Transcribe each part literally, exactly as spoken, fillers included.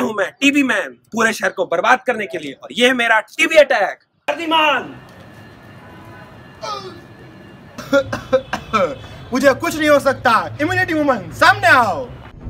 हूँ मैं TB man, पूरे शहर को बर्बाद करने के लिए, और ये है मेरा टीबी अटैक। सर्दिमान मुझे कुछ नहीं हो सकता। इम्यूनिटी वुमन सामने आओ।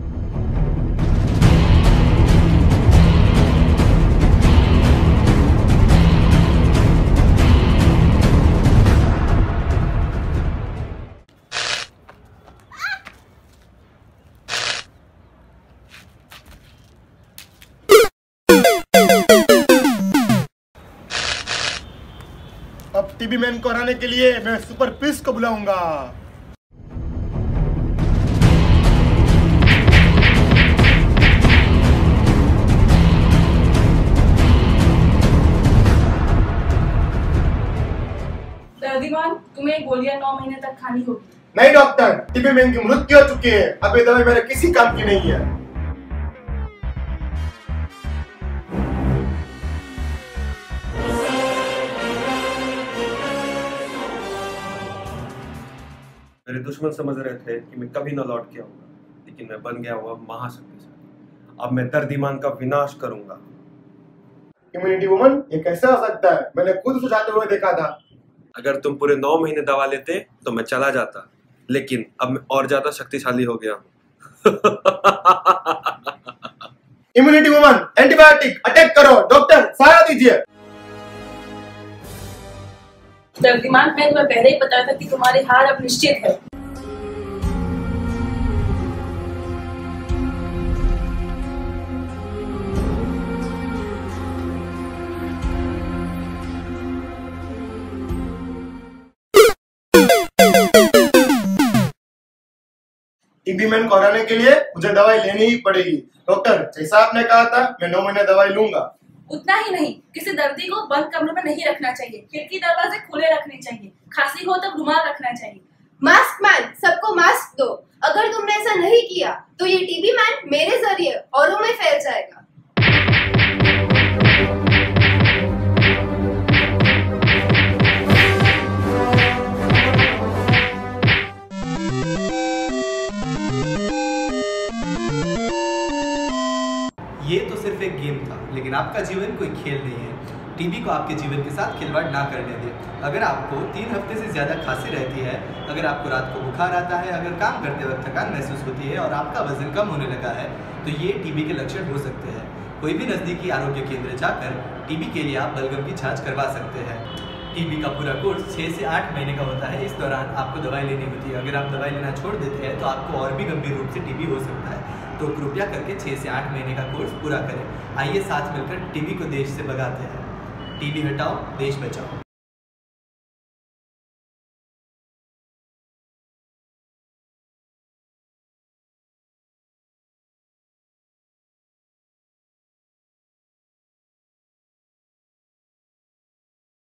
अब टीबी मैन को हराने के लिए मैं सुपर पीस को बुलाऊंगा। सर्दिमान, तुम्हें गोलियां नौ महीने तक खानी होगी। नहीं डॉक्टर, टीबी मैन की मृत्यु हो चुकी है। अब ये दवाई मेरे किसी काम की नहीं है। मेरे दुश्मन समझ रहे थे कि मैं कभी न लौट के आऊंगा, लेकिन मैं बन गया हुआ महाशक्तिशाली। अब मैं दर्दीमान का विनाश करूंगा। इम्यूनिटी वुमन, ये कैसे हो सकता है? मैंने खुद सुझाते हुए देखा था। अगर तुम पूरे नौ महीने दवा लेते तो मैं चला जाता, लेकिन अब मैं और ज्यादा शक्तिशाली हो गया हूँ। इम्यूनिटी वुमन, एंटीबायोटिक अटैक करो। डॉक्टर सहारा दीजिए। सर्दिमान, मैं तुम्हें पहले ही बताया था कि तुम्हारी हार अब निश्चित है। टीबी मैन को हराने के लिए मुझे दवाई लेनी ही पड़ेगी। डॉक्टर, जैसा आपने कहा था, मैं नौ महीने दवाई लूंगा। उतना ही नहीं, किसी दर्दी को बंद कमरे में नहीं रखना चाहिए। खिड़की दरवाजे खुले रखने चाहिए। खांसी हो तो रुमाल रखना चाहिए। मास्क मैन, सबको मास्क दो। अगर तुमने ऐसा नहीं किया तो ये टीबी मैन मेरे जरिए औरों में फैल जाएगा। ये तो सिर्फ एक गेम था, लेकिन आपका जीवन कोई खेल नहीं है। टीबी को आपके जीवन के साथ खिलवाड़ ना करने दें। अगर आपको तीन हफ्ते से ज़्यादा खांसी रहती है, अगर आपको रात को बुखार आता है, अगर काम करते वक्त थकान महसूस होती है और आपका वजन कम होने लगा है, तो ये टीबी के लक्षण हो सकते हैं। कोई भी नज़दीकी आरोग्य केंद्र जाकर टीबी के लिए आप बलगम की जाँच करवा सकते हैं। टीबी का पूरा कोर्स छः से आठ महीने का होता है। इस दौरान आपको दवाई लेनी होती है। अगर आप दवाई लेना छोड़ देते हैं तो आपको और भी गंभीर रूप से टीबी हो सकता है। तो कृपया करके छः से आठ महीने का कोर्स पूरा करें। आइए साथ मिलकर टीबी को देश से भगाते हैं। टीबी हटाओ, देश बचाओ।